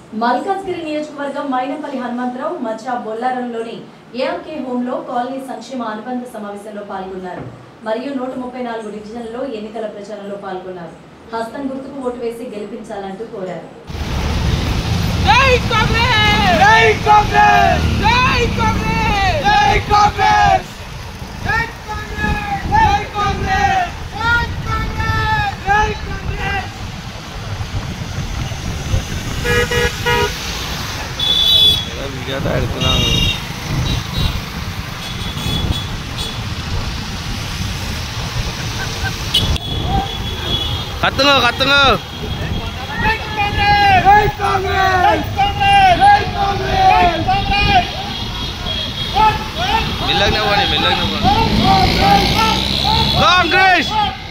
మల్కాజ్గిరి నియోజకవర్గం మైనంపల్లి హనుమంతరావు మచ్చా బొల్లారంలోని ఏఎంకే హోంలో కాలనీ సంక్షేమ అనుబంధ సమావేశంలో పాల్గొన్నారు. మరియు 134 డివిజన్లలో ఎన్నికల ప్రచారంలో పాల్గొన్నారు. హస్తం గుర్తుకు ఓటు వేసి గెలిపించాలంటూ కోరారు. జై కాంగ్రెస్ జై కాంగ్రెస్ జై కాంగ్రెస్ జై కాంగ్రెస్ జై కాంగ్రెస్ జై కాంగ్రెస్ జై కాంగ్రెస్ జై కాంగ్రెస్ విజయత ఎడుతున్నాను. కత్తులు Hey Congress! Hey Congress! Hey Congress! मिलक ना बोले Congress!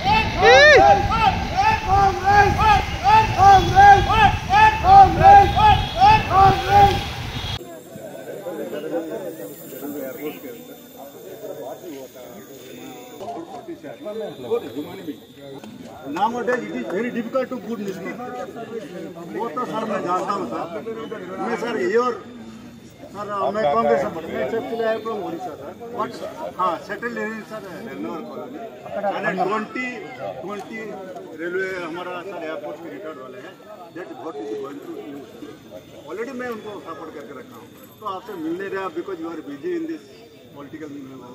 Nowadays it is very difficult to put listening. वो तो सर मैं जानता हूँ सर. मैं सर ये और सर मैं कांग्रेस मैं चर्चिल है फ्रॉम ओडिशा सर. But हाँ सेटल है sir Nellore colony. And 20 railway हमारा सर एयरपोर्ट के रिटायर्ड वाले हैं. That बहुत is going to already मैं उनको सपोर्ट करके रखा हूँ. तो आपसे मिलने रहा because you are busy in this political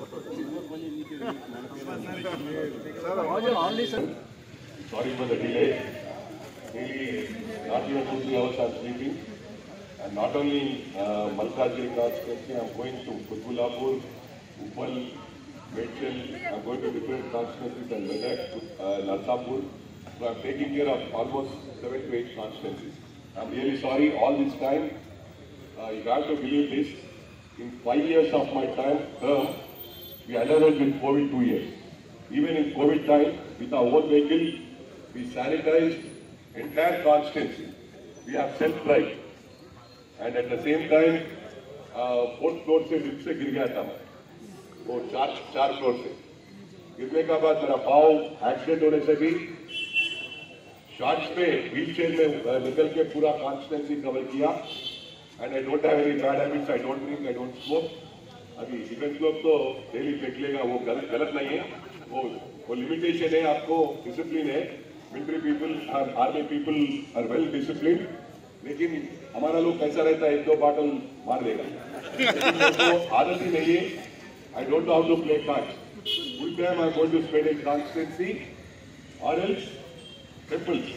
sir. Sorry for the delay. Really, not even 2-3 hours I'm sleeping. And not only Malkajgiri constituency, I'm going to Kutbulapur, Uppal, Medchal. I'm going to different constituencies and Medak, Narsapur. So I'm taking care of almost 7 to 8 constituencies. I'm really sorry all this time. You have to believe this. In 5 years of my term, we underwent with COVID 2 years. Even in COVID time, with our own vehicle, we sanitized entire constituency. We have self-drive. And at the same time, 4th floor से lift से गिर गया था मैं. वो 4 floor से गिरने का बाद मेरा पाँव एक्सीडेंट होने से भी शॉर्ट्स पे व्हील चेयर में निकल के पूरा कॉन्स्टिट्यूंसी कवर किया. And I don't have any bad habits. I don't drink. I don't smoke. अभी डिफेंस लोग तो डेली फेंक लेगा, वो गलत नहीं है. वो लिमिटेशन है, आपको डिसिप्लिन है. Military people army people are well discipline. लेकिन हमारा लोग कैसा रहता है, 1-2 बॉटल मार देगा. तो आदत ही नहीं है. I don't know how to play cards. Full time I am going to spend in constituency और एल्स टेंपल्स.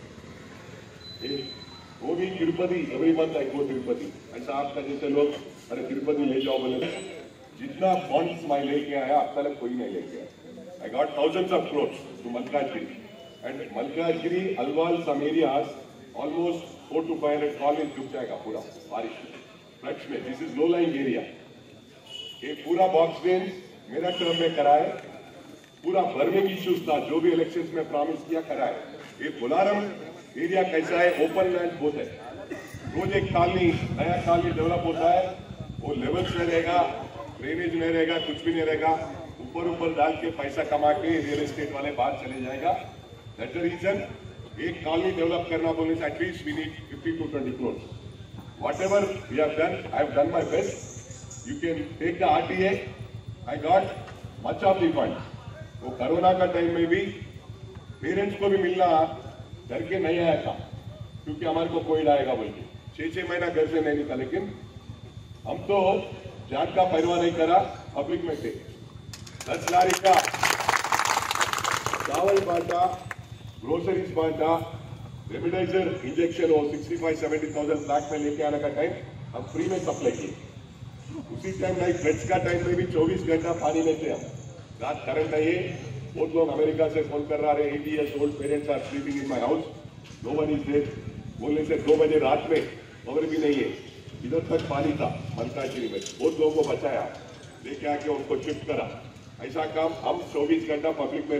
वो भी Tirupati every month I go Tirupati. ऐसा आपका जैसे लोग अरे तिरुपति ले जाओ बोले, जितना फंड्स मैं लेके आया अब तक कोई नहीं लेके आया. I got thousands of crores to Malkajgiri. And Malkajgiri, Alwal, some areas, almost 400 to 500 colonies डूब जाएगा पूरा बारिश फ्लड्स में. This is low lying area. ये पूरा बॉक्स रेंज मेरा टर्म में कराए. पूरा बर्निंग इश्यूज था, जो भी इलेक्शंस में प्रॉमिस किया कराए. ये बोलारम एरिया कैसा है, ओपन लैंड बहुत है. रोज एक कॉलोनी नया कॉलोनी डेवलप होता है. वो लेवल्स में रहेगा, ड्रेनेज में रहेगा, कुछ भी नहीं रहेगा. ऊपर डाल के पैसा कमा के रियल एस्टेट वाले बाहर चले जाएगा. दैट्स द रीजन एक कॉलोनी डेवलप करना बोलने से at least we need 15 to 20 crores. Whatever we have done, I have done my best. You can take the RTA. I got much of the fund. वो corona का time में भी parents को भी मिलना डर के नहीं आया था, क्योंकि हमारे को कोविड आएगा बोल के 6 महीना घर से नहीं निकला. लेकिन हम तो जान का परवाह नहीं करा, पब्लिक में थे. 10 लारी का चावल बांटा, ग्रोसरीज बांटा, रेमडेसिविर इंजेक्शन हो 65-70,000 लाख में लेके आने का टाइम हम फ्री में सप्लाई किए. उसी टाइम नहीं फ्लड्स का टाइम में भी 24 घंटा पानी में थे हम. रात करंट नहीं है. बहुत लोग अमेरिका से फोन कर रहा है, 80 years old parents are sleeping in my house, no one is there. बोलने से 2 बजे रात में खबर भी नहीं है. इधर तक पानी था मलकाजगिरी में. बहुत लोगों को बचाया, लेके आके उनको शिफ्ट करा. ऐसा काम हम 24 घंटा पब्लिक में